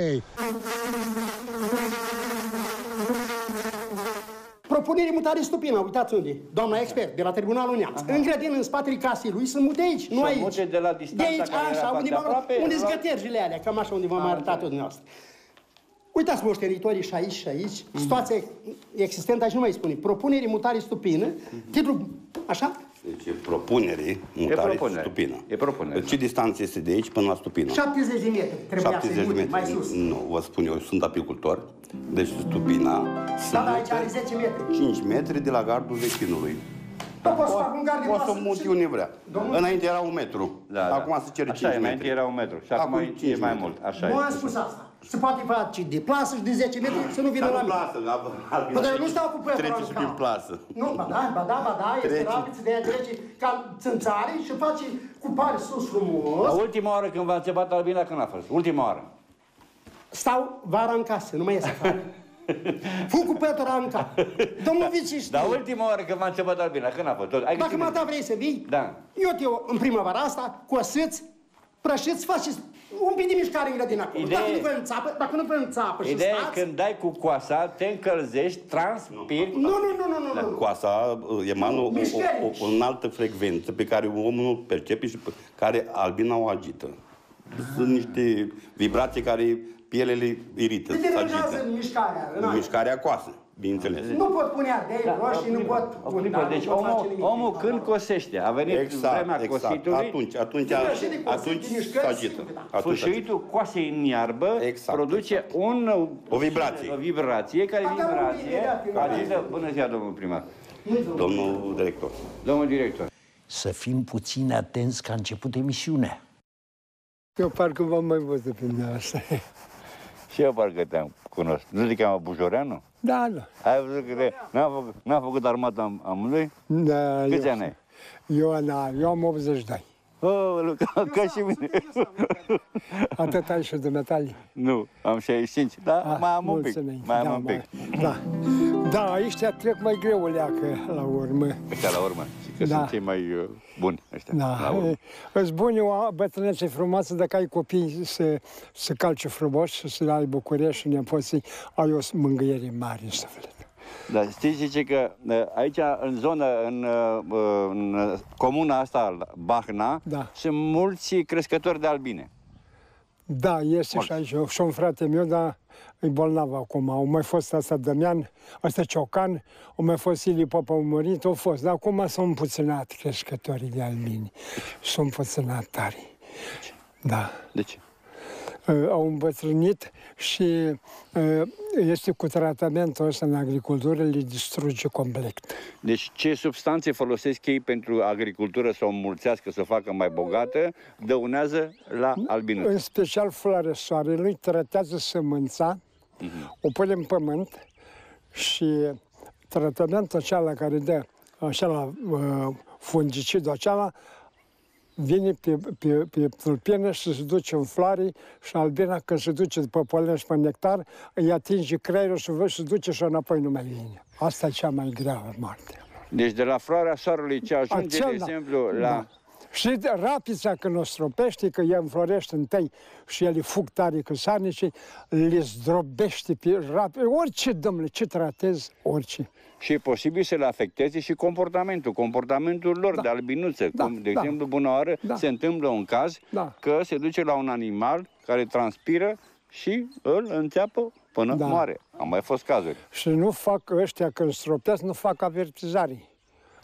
Propunere mutare Stupina, uitați unde, doamna expert, de la Tribunalul Neamț. În grădină, în spatele casei lui, să mute aici, nu aici. Mute de la distanța de aici, care așa, unde sunt găterjile alea, cam așa unde v-am arătat dumneavoastră. Uitați moștenitorii și aici, situația existentă, aici nu mai spune. Propunere mutare Stupină, titlul, așa? Deci e propunere mutare Stupină. E propunere. Ce distanță este de aici până la Stupină? 70 de metri, trebuia să-i mute mai sus. Nu, vă spun eu, sunt apicultor. Deci Stupina da, aici are 10 metri. 5 metri de la gardul vecinului. Poți să muti unde vrea. Înainte era 1 metru. Acum se cere 5 metri. Înainte era 1 metru și acum e mai mult. Nu am spus asta. Se poate face de plasă și de 10 metri să nu vină la mine. Dar nu stau cu pătura în cap. Trece și prin plasă. Nu, ba da, este rapid să de-aia trece ca țânțare și face cu pare sus frumos. Ultima oară când v-a înțepat Albina, când a fost? Ultima oară. Stau vara în casă, nu mai ies afară. Fug cu pătura în cap. Domnul vice știe. Dar ultima oară când v-a înțepat Albina, când a fost? Dacă mă vrei să vii, da. Eu în primăvara asta, cosâți, prășiți, faceți un pic de mișcare în grădina acolo. Dacă nu vă înțapă și stați... Ideea e când dai cu coasa, te încălzești, transpiri... Nu. Coasa emană o înaltă frecvență pe care omul nu percepe și pe care albina o agită. Sunt niște vibrații care pielele irită, se agită. Mișcarea coasă, bineînțeles. Nu pot pune ardei roșii, nu pot pune... Deci omul când cosește, a venit vremea cositului... Atunci se agită. Sfârșitul coasei în iarbă produce o vibrație care agită... Bună ziua, domnul primar. Domnul director. Domnul director. Să fim puțin atenți că a început emisiunea. Eu parcă v-am mai văzut pe mine asta. Și eu parcă te-am cunoscut. Nu te cheamă Bujoreanu? Da. Ai văzut că n-a făcut armata amândoi? Da. Câți ani ai? Eu am 80 de ani. Oh, ca și mine. Atât ai și dumneavoastră? Nu, am 65, dar mai am un pic. Da, aici trec mai greu o leacă la urmă. Ăștia la urmă, că sunt cei mai buni ăștia. Da, îți buni o bătrânețe frumoasă, dacă ai copii să calce frumos și să ai bucurie și nepoții, ai o mângâiere mare în suflet. Dar știți, zice că aici, în zonă, în comuna asta, Bahna, sunt mulți crescători de albine. Da, este și aici. Și un frate meu, dar e bolnav acum. Au mai fost asta Dămian, ăsta Ciocan, au mai fost Ili Popa, au murit, au fost. Dar acum s-au împuținat crescătorii de albini. S-au împuținat tare. Da. De ce? Au îmbătrânit și este cu tratamentul ăsta în agricultură, le distruge complet. Deci ce substanțe folosesc ei pentru agricultură să o înmulțească, să o facă mai bogată, dăunează la albinuț? În special floarea soarelui, tratează sămânța, o pune în pământ și tratamentul acela care dă acela fungicidul acela vine pe tulpină și se duce în floare și albina când se duce după polen și pe nectar, îi atinge creierul și se duce și înapoi nu mai vine. Asta e cea mai grea moarte. Deci de la floarea soarelui ce ajunge, de exemplu, la... Da. Și rapița când o stropește, că ea înflorește întâi și ele fug tare cu sarnice, le zdrobește pe rapid. Orice, domnule, ce tratezi, orice. Și e posibil să le afecteze și comportamentul lor de albinuță. De exemplu, bună oară, se întâmplă un caz că se duce la un animal care transpiră și îl înțeapă până moare. Am mai fost cazuri. Și nu fac ăștia, când stropesc, nu fac avertizare.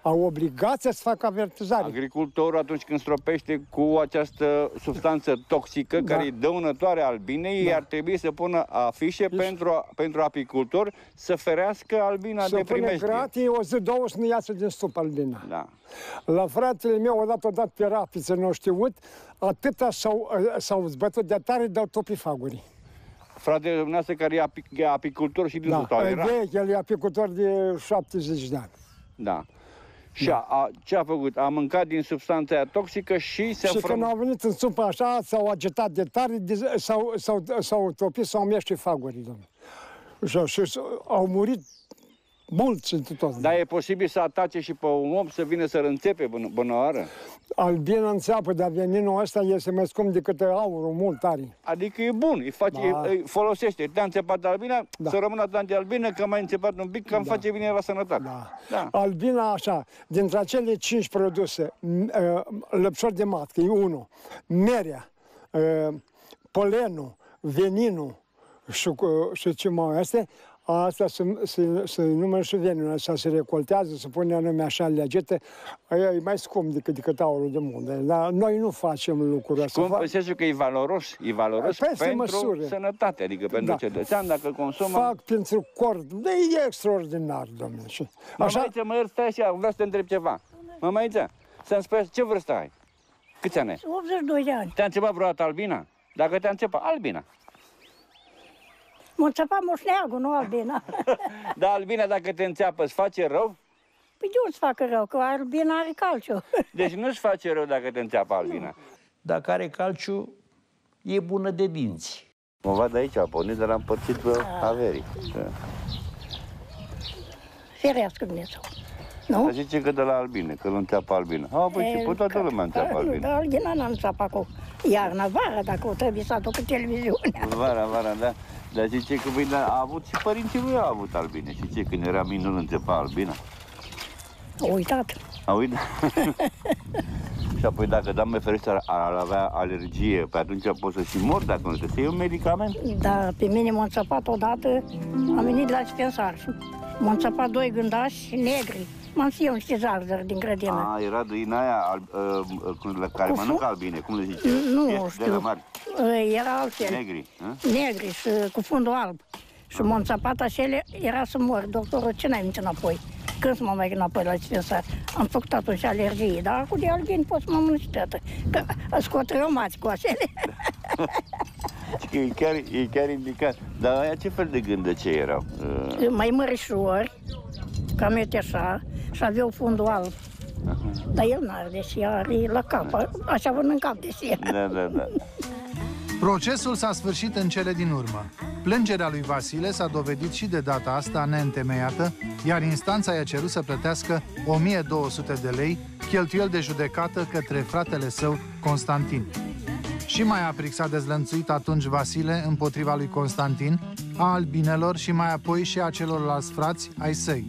au obligația să facă avertizare. Agricultorul, atunci când stropește cu această substanță toxică care e dăunătoare albinei, ar trebui să pună afișe pentru apicultori să ferească albina de primejdie. Să pune gratii, o zi, două, să nu iasă din stup albina. Da. La fratele meu, odată dat pe rapiță, nu știut, atâta s-au zbătut de tare, dau topi fagurii. Fratele dumneavoastră care e apicultor și din Da, el e apicultor de 70 de ani. Da. Și ce a făcut? A mâncat din substanța aia toxică și se... Și când au venit în supă așa, s-au agitat de tare, s-au topit, s-au mești fagurii, domnule. Și au murit mulți între toți. Dar e posibil să atace și pe un om, să vină să înțepe până oară? Albina înțeapă, dar veninul ăsta este mai scump decât aurul, mult tare. Adică e bun, îi folosește. Te-a înțepat albina, să rămână de albină, că mai înțepat un pic, că îmi face bine la sănătate. Albina, așa, dintre acele 5 produse, lăpșor de matcă, e unul, merea, polenul, veninul și ce mai este, asta se numără și veninul, asta se recoltează, se pune anume așa legetă, aia e mai scump decât aurul de munte. Dar noi nu facem lucrul ăsta. Scump, în sensul că e valoros pentru sănătate, adică pentru cetățean, dacă consumă... Fac pentru corp, e extraordinar, domnule. Mămăiță, mă iert, stai așa, vreau să te întreb ceva. Mămăiță, să-mi spui, ce vârstă ai? Câți ani ai? 82 de ani. Te-a înțepat vreodată albina? Dacă te-a înțepat albina? M-a înțepat moșneagul, nu albina. Dar albina, dacă te înțeapă, îți face rău? Păi de unde îți facă rău? Că albina are calciu. Deci nu-ți face rău dacă te înțeapă albina? Dacă are calciu, e bună de dinți. Mă văd aici, a pornit de la împărțit pe averii. Ferească Dumnezeu. Nu? Dar zice că de la albine, că îl înțeapă albina. Păi și pe toată lumea înțeapă albina. Dar albina n-am înțeapă cu iarna, vara, dacă o trebuie să aducă televiziunea. Vara, da. Dar zice că a avut și părinții lui au avut albine. Și ce, când era mic nu înțepa albina? A uitat. A uitat? Și apoi dacă, Doamne ferește, ar avea alergie, pe atunci poți să și mor dacă nu trebuie să iei un medicament? Da, pe mine m-a înțepat odată, am venit la dispensar și m-a înțepat 2 gândași negri. M-am eu niște zarzări din grădină. Era din aia care mănâncă albine, cum le zice? Nu știu. Era altfel. Negri. Negri și cu fundul alb. Și m-a înțepat așa, era să mor. Doctorul, ce n-ai venit înapoi? Când să mă merg înapoi la dispensar? Am făcut atunci alergie, dar cu de albine pot să mă mănânc tătă. Că scot reumați cu acele. E chiar indicat. Dar aia ce fel de gândăcei erau? Mai mărișori, cam eu așa, și aveau fundul alb. Dar el n-are, deși are la cap, așa văd în cap, deși. Da. Procesul s-a sfârșit în cele din urmă. Plângerea lui Vasile s-a dovedit și de data asta neîntemeiată, iar instanța i-a cerut să plătească 1200 de lei, cheltuieli de judecată către fratele său, Constantin. Și mai aprix s-a dezlănțuit atunci Vasile împotriva lui Constantin, a albinelor și mai apoi și a celorlalți frați ai săi.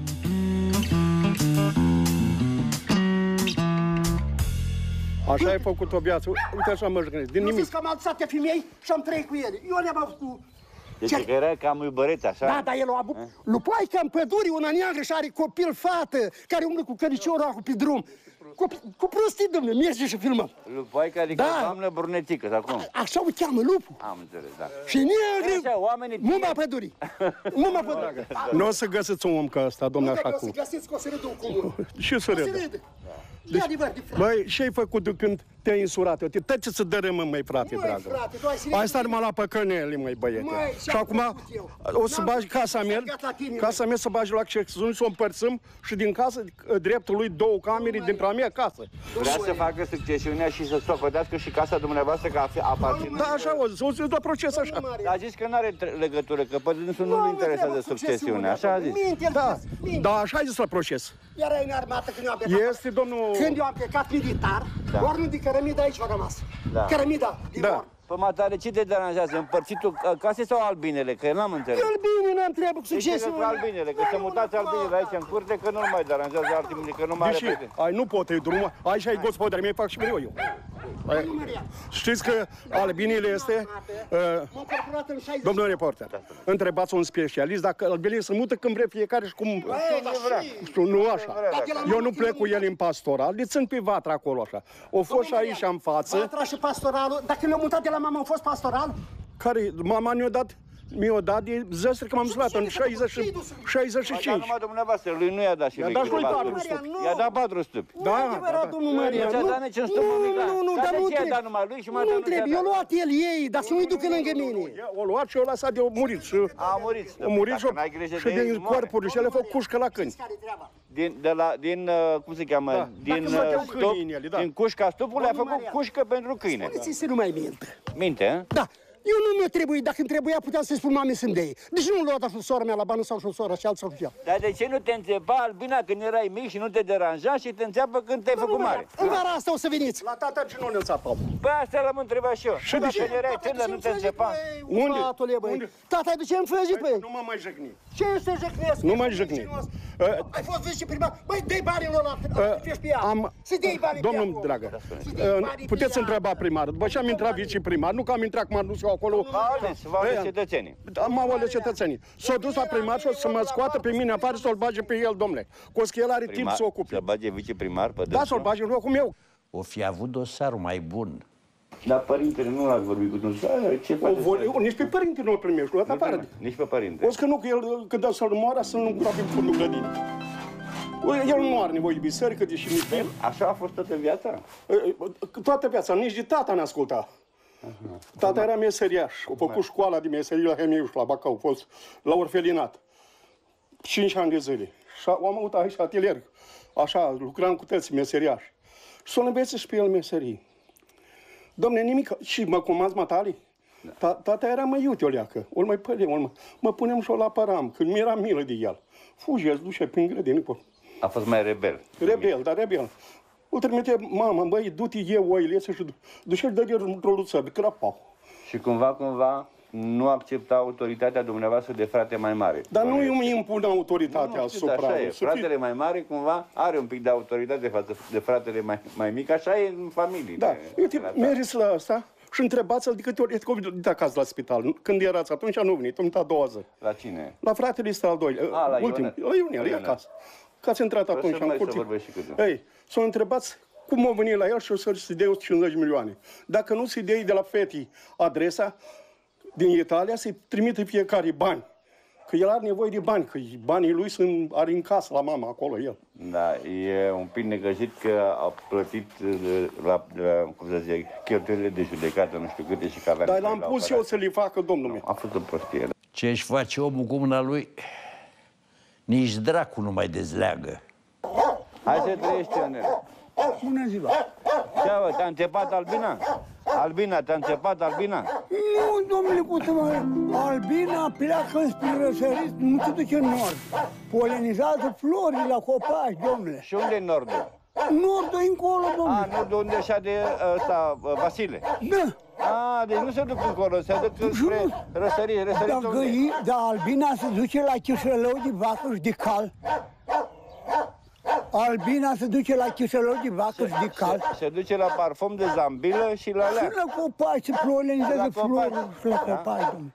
Așa ai făcut o viață. Uite așa mă jăgănesc, din nimic. Nu zici că am adus atâtea femei și am trăit cu ele. Eu le-am avut cu... Deci că era cam iubăreț, așa? Da, el a avut... Lupaica în pădure, una neagră și are copil, fată, care umblă cu căriciorul acolo pe drum. Cu prostii, domnule, merge și filmăm. Lupaica, adică doamnă brunetică, sau cum? Așa o cheamă, lupul. Am înțeles, da. Și neagră, muma pădurii. Muma pădurii. Nu o să găsiți un om ca ăsta, domnule, așa cum. Nu, dacă o să găsiți, că o să râdă un cumul. Și să râdă. Deci, băi, ce-ai făcut de când te-ai insurat? Te tăi să dărâmă, măi, frate, dragă. Ai stat numai la păcănele, măi, băiete. Și acum o să bagi casa mea să bagi la accesiuni, să o împărțim și din casă, dreptul lui 2 camere dintre a mea casă. Vrea să facă succesiunea și să socotească și casa dumneavoastră ca aparținând? Da, așa, o să dau proces așa. Dar a zis că nu are legătură, că pe dânsul nu-l interesează succesiunea, așa a zis. Da, așa a zis la proces. Era în armată când eu am plecat. Este, domnul... Când eu am plecat militar, ornul de cărămidă aici a rămas. Cărămida din orn. Păi, matare, ce te deranjează? Împărțitul casei sau albinele? Că eu n-am înțeles. Albine, n-am treabă cu succesul. Deci albinele, că să mutați albinele aici în curte, că nu mai deranjează altele, că nu mai are. Ai, nu pot, e drumul. Aici ai gospodări mei, fac și vreau eu. Știți că albinile este... Domnul reporter, întrebați un specialist dacă albinele se mută când vrea fiecare și cum... Nu așa. Eu nu plec cu el în pastoral, le țin pe vatra acolo așa. O fost și aici în față. Vatra și pastoralul, dacă le-au mutat de la mama, au fost pastoral? Care? Mama mi-a dat de zestre că m-am zbulat în 65. Dar numai dumneavoastră, lui nu i-a dat și lui. I-a dat 4 stupi. Da, domnul Maria. Nu, dar nu i-a dat numai lui și mai nu trebuie, eu luat el ei, dar să nu-i ducă lângă mine. O luat și o lăsat de o murit. A murit. A murit și din corpul și le-a făcut cușcă la câini. Din cum se cheamă, din cușca stupului a făcut cușcă pentru câine. Spuneți-i să nu mai mintă. Minte, da. Eu nu mi-a trebuit, dacă îmi trebuia, puteam să-i spun mami sunt de ei. Deci nu lua și sora mea la bani sau și sora și alt sau și alt. Dar de ce nu te înțepa Albina când erai mic și nu te deranja și te înțeapă când te-ai făcut mare? În vara asta o să veniți. La tata ce nu ne înțepam. Păi asta l-am întrebat și eu. Și dacă erai tânăr, nu te înțepa? Unde? Tata, de ce am făjit, băi? Nu mă mai jăcni. Ce să jăcnesc? Nu mai jăcni. Ai fost viceprimar? Băi, dă-i banii lor la fești pe ea. Să dă-i banii pe ea. Domnul dragă, puteți întreba primarul. După ce am intrat viceprimar, nu că am intrat cum am dus eu acolo. V-au ales cetățenii. M-au ales cetățenii. S-au dus la primar și o să mă scoată pe mine afară să-l bage pe el, domnule. Că el are timp să ocupe. Să bage viceprimar pe dânsul? Da, să-l bage în locul meu. O fi avut dosarul mai bun. Dar părintele nu l-ați vorbit cu dumneavoastră? Nici pe părinte nu-l primești, l-a dat afară. Nici pe părinte. O să că nu, că el când dă să-l moară, să nu curape în fundul grădinii. El nu are nevoie de biserică, deși nici de el. Așa a fost toată viața? Toată viața, nici de tata ne asculta. Tata era meseriaș, a făcut școala de meserie la Hemiuș, la Bacău, a fost la orfelinat. 5 ani de zile. Și am avut aici atelier, așa, lucram cu tăți meseriași. Și s-o învețe și pe el meserii. Dom'le, nimic, și mă comand matali? Tata era mai iute o leacă, ori mai pălem, mă punem și o lapăram, când mi-era milă de el. Fuge, îți duce prin grădină. A fost mai rebel. Rebel. Îl trimite mama, băi, du-te eu oile și duce-l dă-i într-o luță, crăpau. Și cumva nu accepta autoritatea dumneavoastră de frate mai mare. Dar nu îmi impune autoritatea asupra. Așa e, fratele mai mare cumva are un pic de autoritate față de fratele mai mic, așa e în familie. Da, uite, mergeți la asta și întrebați-l de câte ori ești COVID acasă la spital. Când erați atunci, nu venit, am a doua zi. La cine? La fratele ăsta al doilea, ultim, la Ionel, e acasă. Că ați intrat atunci în curte. Ei, să-l întrebați cum au venit la el și o să-și dea 50 milioane. Dacă nu se dea de la fetii adresa din Italia, să-i trimite fiecare bani. Că el are nevoie de bani, că banii lui are în casă la mama, acolo el. Da, e un pic negăjit că a plătit cum să zic, cheltuielile de judecată, nu știu câte și că avea... Dar l-am pus eu să le facă, domnul meu. A fost o prostie. Ce își face omul cu mâna lui, nici dracu nu mai dezleagă. Hai să trăiești, Ionel. Bună ziua! Ce-a, te-a înțepat Albina? Albina, te-a înțepat Albina? Nu, domnule Cuțămă, Albina pleacă spre răsărit, nu se duce în nord. Polenizează florile la copaci, domnule. Și unde e nordul? Nordul e încolo, domnule. A, nordul unde așa de ăsta, Vasile? Da. A, deci nu se duc încolo, se duc spre răsărit. Dar Albina se duce la Chișălău de vacă și de cal. Albina se duce la Chișălău de vacă și de cal. Se duce la parfum de zambilă și la leac. Și la copaci, se polenizează florile și la copaci, domnule.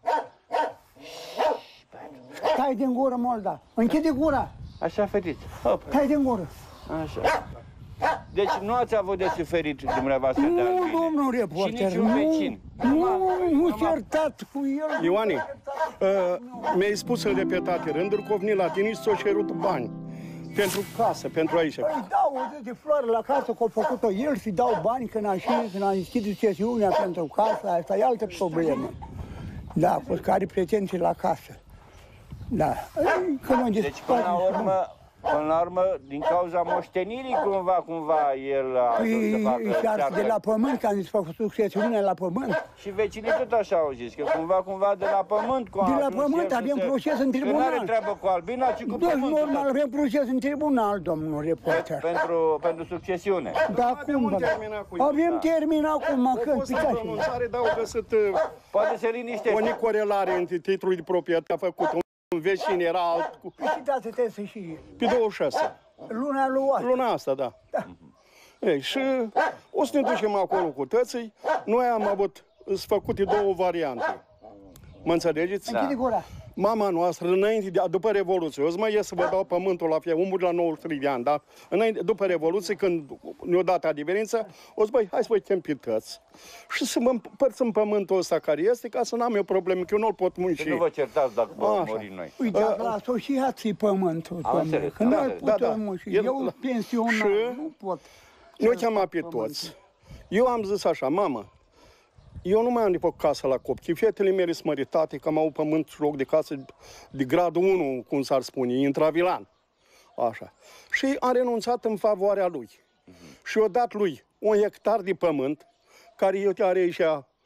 Stai din gură, Molda. Închide gura. Așa, fetiță. Stai din gură. Așa. Deci nu ați avut de suferit dumneavoastră de Albine? Nu, domnul reporter, și niciun vecin? Nu certat cu el. Ioane, mi-ai spus în repetate rânduri că o venit la tine și ți-o cerut bani. Pentru casă, pentru aici. Păi dau o de floare la casă, că a făcut-o el și dau bani când a închis sesiunea pentru casa, asta e altă problemă. Da, cu care pretenții la casă. Da. Deci, până la urmă, din cauza moștenirii, cumva, el a ajuns să facă de la pământ, că am zis, făcut succesiunea la pământ. Și vecinii tot așa au zis, că cumva de la pământ... De la pământ, avem proces în tribunal. Că nu are treabă cu Albina, ci cu pământul. Deci, normal, avem proces în tribunal, domnul reporter. Pentru succesiune. Da, cum, avem terminat acum, când picați. Au fost în dar au găsit... Poate se liniștește. O necorelare între titlul de proprietate a făcut. Un vecin era alt cu... Și dați trebuie să și... Pe 26. Luna lui Oaș. Luna asta, da. Ei, și o să ne ducem acolo cu tății. Noi am avut, sunt făcute două variante. Mă înțelegeți? Da. Mama noastră, după Revoluție, o să mai ies să vă dau pământul la fiecare, umuri la 93 de ani, da? După Revoluție, când ne-o dat adeverința, o să hai să vă chem pe tăți. Și să mă împărțim pământul ăsta care este, ca să n-am eu probleme, că eu nu-l pot munci. Și nu vă certați dacă vă mori noi. Uite, la asociații pământul, că noi putem munci. Eu pensionar, nu pot. Nu cheamă pe toți. Eu am zis așa, mamă, eu nu mai am nici casă la copii. Fetele mele sunt măritate, că am avut pământ și loc de casă de gradul 1, cum s-ar spune, intravilan. Așa. Și am renunțat în favoarea lui. Și eu dat lui 1 hectar de pământ, care eu are aici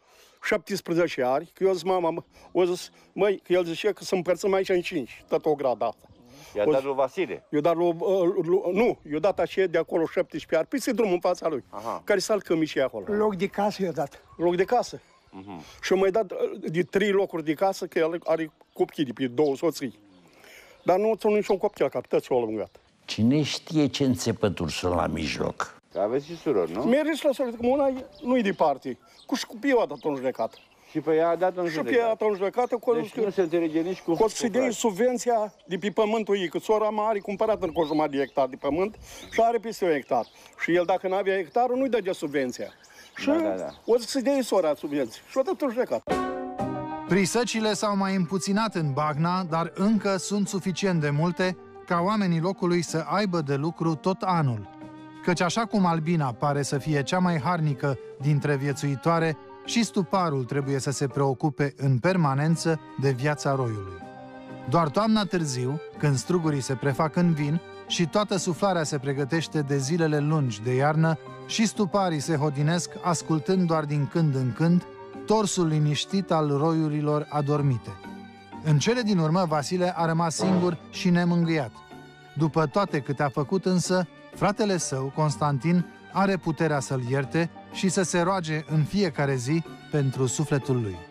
17 ani, că eu zis, mama, o zis, măi, că el zice că să împărțim aici în 5, tot o grada asta. I-a dat lui Vasile? Eu dat nu, eu dat așa de acolo 17 ani, peste drumul în fața lui, care salcăm și acolo. Loc de casă i-a dat. Loc de casă. Și eu mai dat de 3 locuri de casă, că el are copii de pe 2 soții. Dar nu ți-o niciun copil, că toți o lăungat. Cine știe ce înțepături sunt la mijloc? Că aveți și surori, nu? Mergi la surori, că una nu-i departe. Cu eu a dat în judecată. Și pe ea a dat în judecată. Și pe ea a dat în judecată. Deci nu se înțelege nici cu... Să dea subvenția de pe pământul ei, că sora mea are cumpărat în jumătate de hectar de pământ și are peste 1 hectar. Și el, dacă n-avea hectarul, nu-i dădea subvenția. Și o să dea sora subvenție. Și o dat în judecată. Prisăcile s-au mai împuținat în Bagna, dar încă sunt suficient de multe ca oamenii locului să aibă de lucru tot anul. Căci așa cum Albina pare să fie cea mai harnică dintre viețuitoare, și stuparul trebuie să se preocupe în permanență de viața roiului. Doar toamna târziu, când strugurii se prefac în vin și toată suflarea se pregătește de zilele lungi de iarnă, și stuparii se hodinesc ascultând doar din când în când torsul liniștit al roiurilor adormite. În cele din urmă, Vasile a rămas singur și nemângâiat. După toate câte a făcut însă, fratele său, Constantin, are puterea să-l ierte și să se roage în fiecare zi pentru sufletul lui.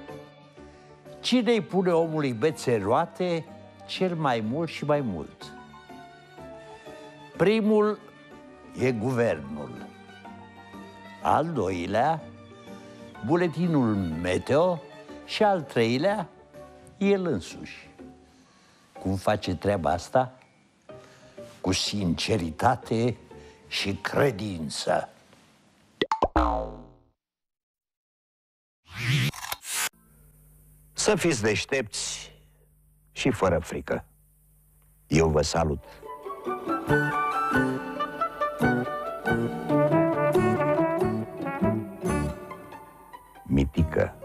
Cine îi pune omului bețe roate cel mai mult și mai mult? Primul e guvernul. Al doilea, buletinul meteo și al treilea, el însuși. Cum face treaba asta? Cu sinceritate și credință. Să fiți deștepți și fără frică. Eu vă salut. Mitică.